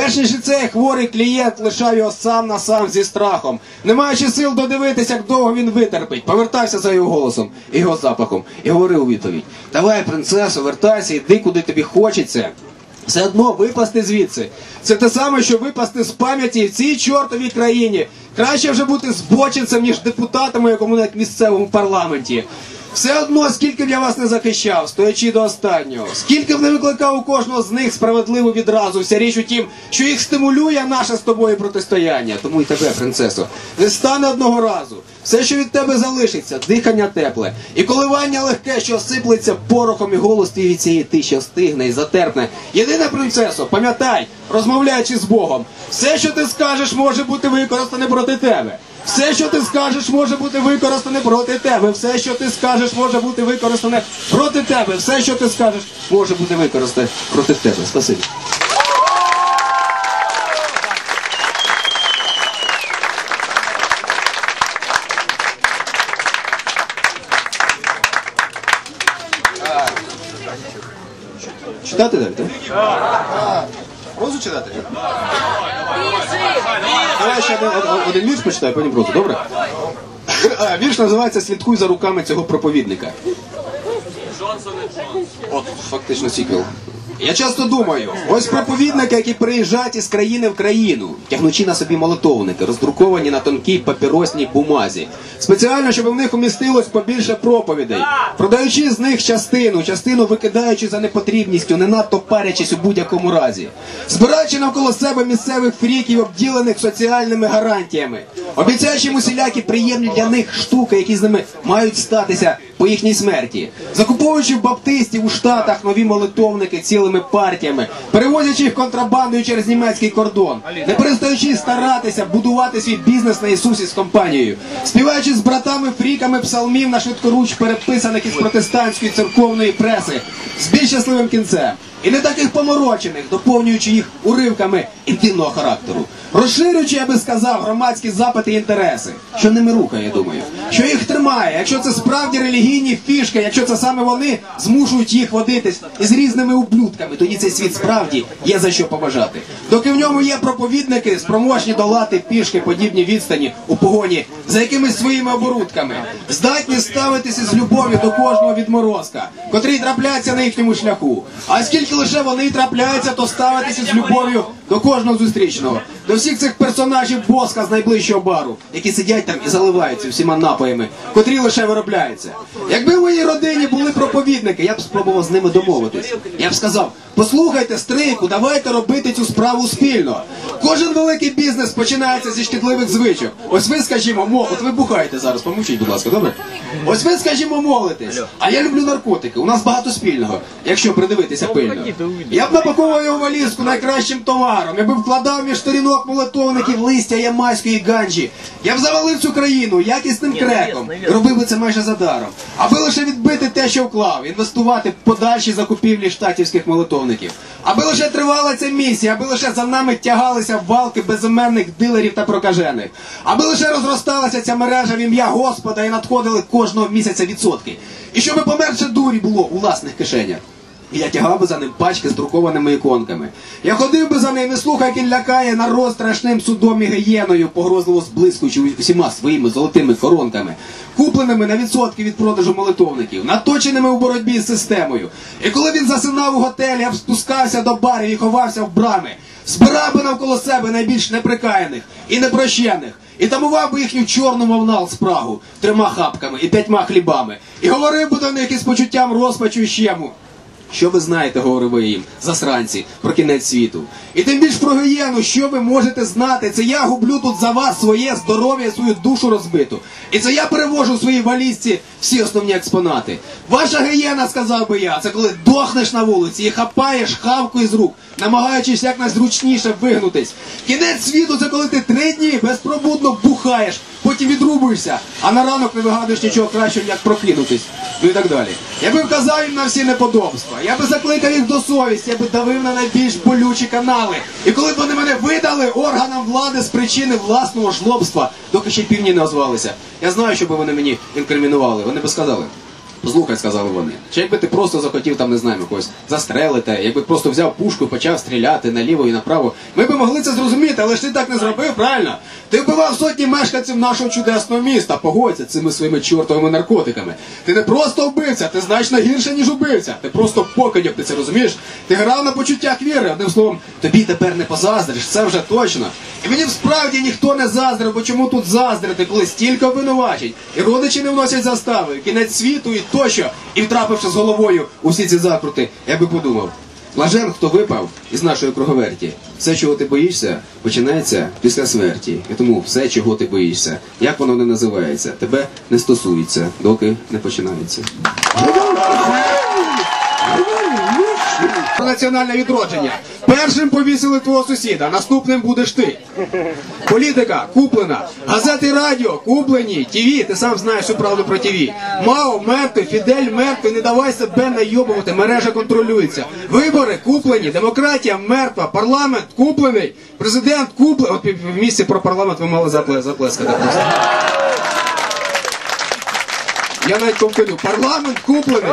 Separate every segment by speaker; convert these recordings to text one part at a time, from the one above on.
Speaker 1: Перш ніж цей хворий клієнт лишав його сам на сам зі страхом, не маючи сил додивитися, як довго він витерпить, повертався за його голосом і його запахом і говорив у відповідь: «Давай, принцесо, вертайся, йди куди тобі хочеться. Все одно випасти звідси. Це те саме, що випасти з пам'яті в цій чортовій країні. Краще вже бути збочинцем, ніж депутатом у якому-небудь місцевому парламенті. Все одно, скільки б я вас не захищав, стоячи до останнього, скільки б не викликав у кожного з них справедливу відразу, вся річ у тім, що їх стимулює наше з тобою протистояння. Тому і тебе, принцесо, не стане одного разу. Все, що від тебе залишиться, дихання тепле, і коливання легке, що осиплеться порохом, і голос твій від цієї тиші стигне і затерпне. Єдине, принцесо, пам'ятай, розмовляючи з Богом, все, що ти скажеш, може бути використане проти тебе. Все, що ти скажеш, може бути використане проти тебе. Все, що ти скажеш, може бути використане проти тебе. Все, що ти скажеш, може бути використане проти тебе. Спасибі. Читати далі, так? Прозу читати? Давай ще один вірш почитаю, потім прозу, добре? Вірш називається «Слідкуй за руками цього проповідника». От, фактично сіквел. Я часто думаю, ось проповідники, які приїжджають із країни в країну, тягнучи на собі молитовники, роздруковані на тонкій папіросній бумазі, спеціально, щоб в них умістилось побільше проповідей, продаючи з них частину викидаючи за непотрібністю, не надто парячись у будь-якому разі, збираючи навколо себе місцевих фріків, обділених соціальними гарантіями, обіцяючи їм усілякі приємні для них штуки, які з ними мають статися по їхній смерті, закуповуючи в баптистів у Штатах нові молитовники цілими партіями, перевозячи їх контрабандою через німецький кордон, не перестаючи старатися будувати свій бізнес на Ісусі з компанією, співаючи з братами-фріками псалмів на швидкоруч переписаних із протестантської церковної преси, з більш щасливим кінцем, і не таких поморочених, доповнюючи їх уривками інтимного характеру, розширюючи, я би сказав, громадські запити і інтереси, що ними рухає, я думаю, що їх тримає, якщо це справді релігійні фішки, якщо це саме вони змушують їх водитись із різними ублюдками, тоді цей світ справді є за що побажати. Доки в ньому є проповідники, спроможні долати пішки подібні відстані у погоні за якимись своїми оборудками, здатні ставитися з любов'ю до кожного відморозка, котрий трапляється на їхньому шляху. А скільки лише вони трапляються, то ставитися з любов'ю до кожного зустрічного, до всіх цих персонажів боска з найближчого бару, які сидять там і заливаються всіма напоями, котрі лише виробляються. Якби в моїй родині були проповідники, я б спробував з ними домовитись. Я б сказав: послухайте, стрику, давайте робити цю справу спільно. Кожен великий бізнес починається зі шкідливих звичок. Ось ви, скажімо, от ви бухаєте зараз, помовчіть, будь ласка, добре? Ось ви, скажімо, молитесь. А я люблю наркотики, у нас багато спільного, якщо придивитися пильно. Я б напаковував його валізку найкращим товаром, я б вкладав між сторінок молитовників листя ямайської ганджі. Я б завалив цю країну якісним креком, і робив би це майже задаром. Аби лише відбити те, що вклав, інвестувати в подальші закупівлі штатівських молитовників. Аби лише тривала ця місія, аби лише за нами тягалися валки безіменних дилерів та прокажених. Аби лише розросталася ця мережа в ім'я Господа і надходили кожного місяця відсотки. І щоб поменше дурі було у власних кишенях. І я тягав би за ним пачки з друкованими іконками. Я ходив би за ним і слухав, як він лякає народ страшним судом і гієною, погрозливо зблискуючи усіма своїми золотими коронками, купленими на відсотки від продажу молитовників, наточеними у боротьбі з системою. І коли він засинав у готелі, я спускався до барів і ховався в брами, збирав би навколо себе найбільш неприкаяних і непрощених, і тамував би їхню чорну мовнал спрагу 3 хапками і 5 хлібами, і говорив би до них із почуттям розпачу і щему. Що ви знаєте, говорив би їм, засранці, про кінець світу? І тим більш про гієну, що ви можете знати? Це я гублю тут за вас своє здоров'я, свою душу розбиту. І це я перевожу в своїй валізці всі основні експонати. Ваша гієна, сказав би я, це коли дохнеш на вулиці і хапаєш хавку із рук, намагаючись якнайзручніше вигнутись. Кінець світу – це коли ти 3 дні безпробудно бухаєш, потім відрубуєшся, а на ранок не вигадуєш нічого кращого, як прокинутись. Ну і так далі. Я би вказав їм на всі неподобства, я би закликав їх до совісті, я би давив на найбільш болючі канали. І коли б вони мене видали органам влади з причини власного жлобства, доки ще півні не озвалися, я знаю, що би вони мені інкримінували. Вони би сказали: Слухай, сказали вони, чи якби ти просто захотів там, не знаю, когось застрелити, якби просто взяв пушку і почав стріляти наліво і направо, ми б могли це зрозуміти, але ж ти так не зробив, правильно? Ти вбивав сотні мешканців нашого чудесного міста, погодься цими своїми чортовими наркотиками. Ти не просто вбивця, ти значно гірше, ніж убивця. Ти просто покидьок, ти це розумієш? Ти грав на почуттях віри, одним словом, тобі тепер не позаздриш, це вже точно. І мені справді ніхто не заздрив, бо чому тут заздрити, коли стільки обвинувачень, і родичі не вносять застави, кінець світу і тощо, і втрапивши з головою у всі ці закрути, я би подумав, блажен, хто випав із нашої круговерті. Все, чого ти боїшся, починається після смерті. І тому все, чого ти боїшся, як воно не називається, тебе не стосується, доки не починається. Про національне відродження. Першим повісили твого сусіда, наступним будеш ти. Політика куплена, газети і радіо куплені, ТВ, ти сам знаєш всю правду про ТВ. Мао мертвий, Фідель мертвий, не давай себе найобувати, мережа контролюється. Вибори куплені, демократія мертва, парламент куплений, президент куплений. От в місці про парламент ви мали заплескати просто. Я навіть повторю, парламент куплений.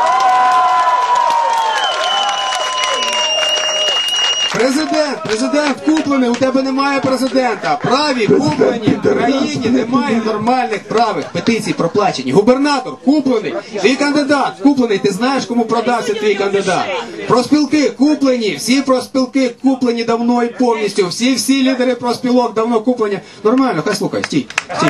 Speaker 1: Президент куплений, у тебе немає президента. Праві куплені, в країні немає нормальних правих. Петицій проплачені. Губернатор куплений, твій кандидат куплений, ти знаєш, кому продався твій кандидат. Профспілки куплені, всі профспілки куплені давно і повністю. Всі лідери профспілок давно куплені. Нормально, хай слухай, стій.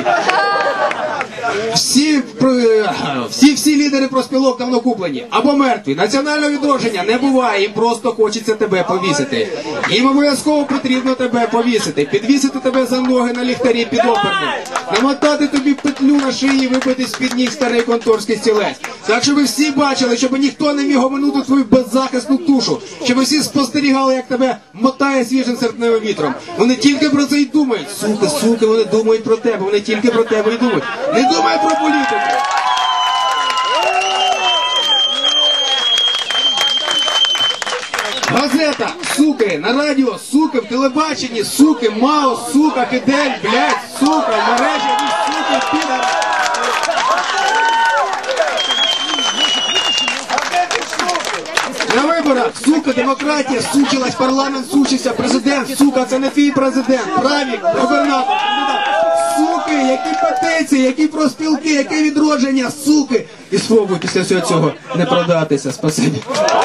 Speaker 1: Всі лідери профспілок давно куплені. Або мертві. Національного відродження не буває, їм просто хочеться тебе повісити. Їм обов'язково потрібно тебе повісити. Підвісити тебе за ноги на ліхтарі під оперним. Намотати тобі петлю на шиї і вибити з-під ніг старий конторський стілець. Так, щоб ви всі бачили, щоб ніхто не міг оминути твою беззахисну тушу. Щоб всі спостерігали, як тебе мотає свіжим серпневим вітром. Вони тільки про це й думають. Суки, вони думають про тебе. Вони тільки про тебе й думають. Не думай про політику. Газета, суки, на радіо, суки, в телебаченні, суки, Мао, сука, Фідель, блядь, сука, в мережі, суки, підар. На виборах, сука, демократія, сучилась, парламент сучився, президент, сука, це не твій президент, правік, губернатор, суки, які петиції, які профспілки, яке відродження, суки. І спробуй після всього цього не продатися, спасибі.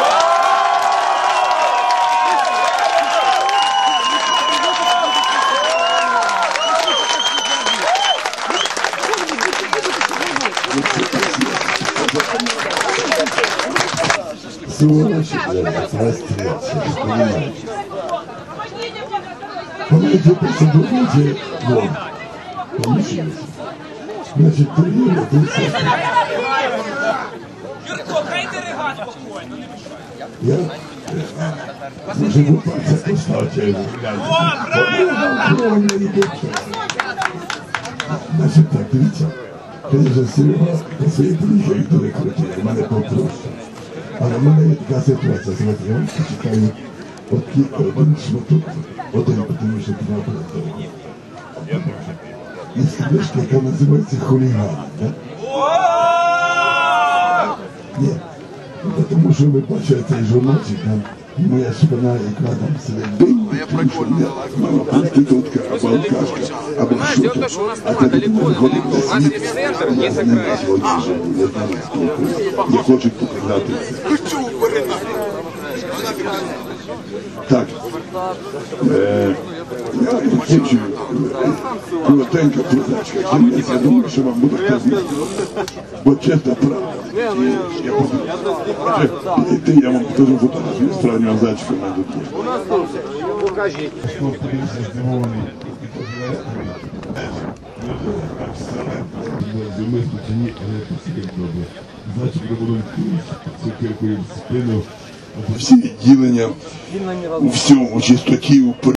Speaker 2: Сволочи, блядь, расстреляться, понимаете? Помните, посадите, вон, помните? Значит, тренировать и все.
Speaker 3: Юрко, хайте ригать спокійно, не мішай.
Speaker 2: Я живу пальца кусать, значит, так, дивіться, каже Серега, по своїй траєкторії крутили, в мене попроще. Але в мене є така ситуація, знаєте, я вам почитаю один шматок, один, тому що треба було. Є книжка, яка називається «Хулігани», так? Ні, тому що ви бачите цей журнальчик, там моя спина, яка там сидить дим, або проститутка, або алкашка, або що-то. А коли ти виходить на світ, я з ним сьогодні живу, я знаю, скільки. Я хочу показати це. Так, я хочу коротенька позначка. Я думаю, що вам буде казати, бо чесна правда. Я подумаю, я вам покажу фотографію, справжнього зайчика найду.
Speaker 4: Покажіть.
Speaker 2: Всі відділення у всьому, у чистоті, у